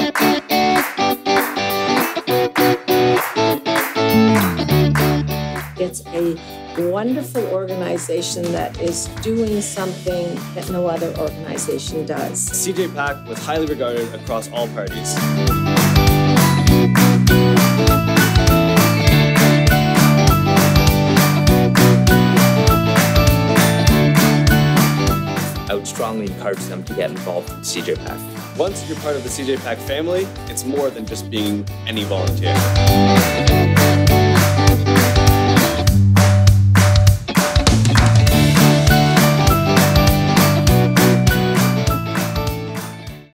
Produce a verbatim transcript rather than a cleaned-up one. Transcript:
It's a wonderful organization that is doing something that no other organization does. C J PAC was highly regarded across all parties. I would strongly encourage them to get involved with C J PAC. Once you're part of the C J PAC family, it's more than just being any volunteer.